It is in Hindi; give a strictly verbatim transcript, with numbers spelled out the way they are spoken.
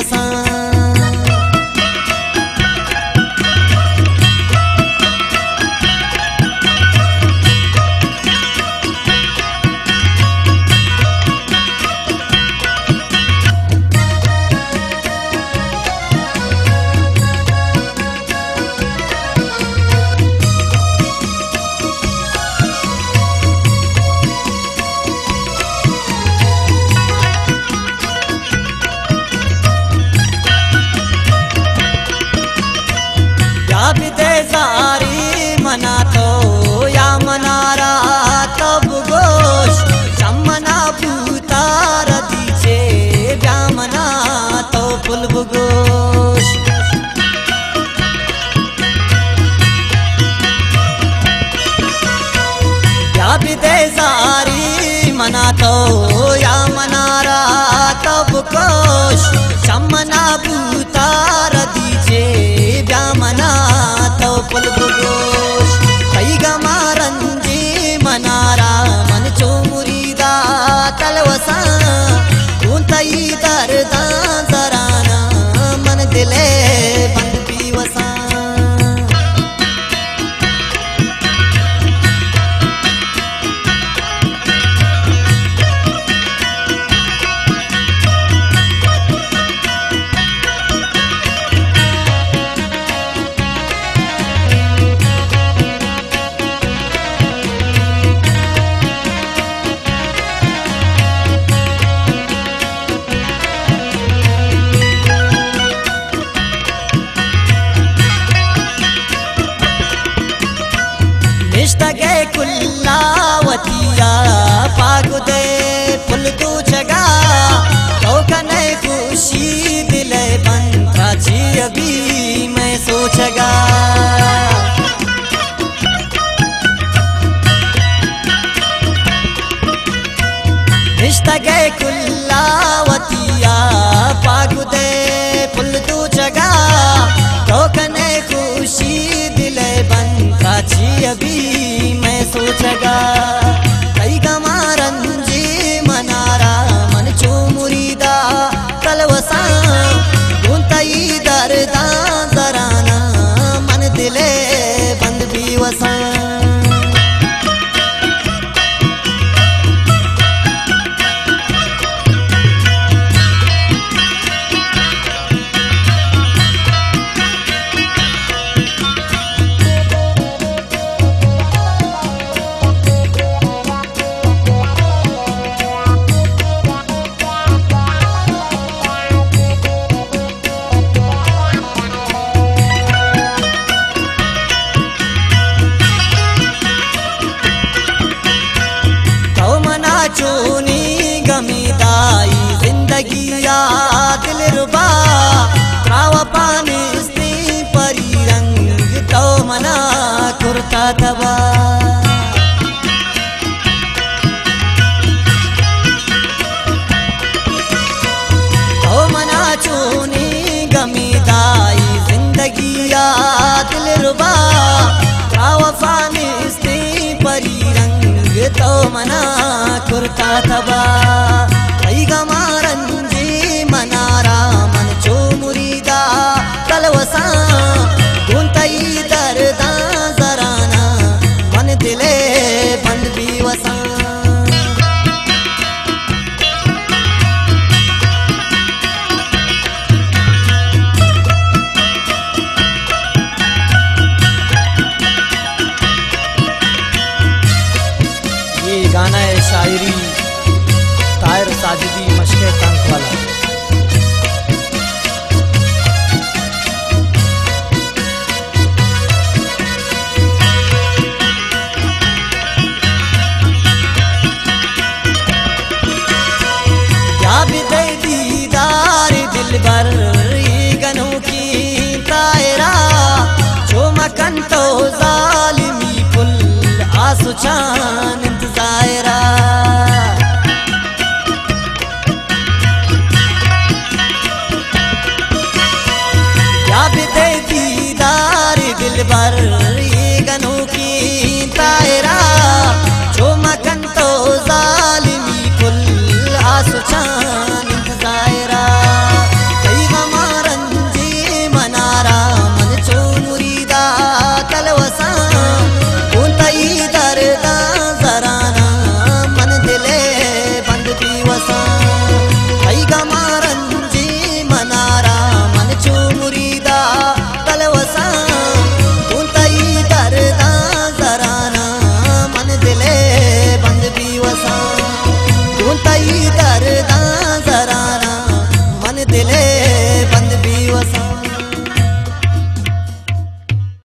वसा। जारी मना तो या मनारा तब गोश चमना भूतार दीचे ब्यामना तो पुल गोश। या बिदे जारी मना तो या मनारा तब गोश चमना भूतार दीचे ब्यामना तो पुल गोश। कई गमारंजी मनारा मन चो मुरीदा तलवसा तई दर्दा जराना मन दिले बंद भी वसा। निष्ठगे कुल्लावतिया पागुदे फुल तू जगा तो कने खुशी दिले बंता जी अभी मैं सोचगा। निष्ठगे कुल्लावतिया पागुदे फुल तू जगा तो कने खुशी दिले बंता जी अभी मैं सोचगा। कई गमारंजी मनारा मन चो मुरीदा तलवसा तई दर्दा जराना मन दिले बंद भी वसा। चोनी गमीदाई जिंदगी या दिल रुबा रावा पानी स्त्री परी रंग तो मना कुर्ता तबा। तो मना चोनी गमीदाई जिंदगी या दिल रुबा रावा पानी स्त्री परी रंग तो मना कुर्ता तबा। कई गमारंजी मनारा मन चो मुरीदा तलवसा तई दर्दा जराना मन दिले बंद भी वसा। ये गाना है शायरी ताहिर साजिदी मशके तंक वाला। या बिदे दीदार दिल भर गनों की तायरा जो मकन तो जालिमी पुल आसुचान इंतजायरा। या बिदे दीदार दिल भर गनों की तायरा जो मकन तो जालिमी पुल आसुचान इंतजायरा। कई दिले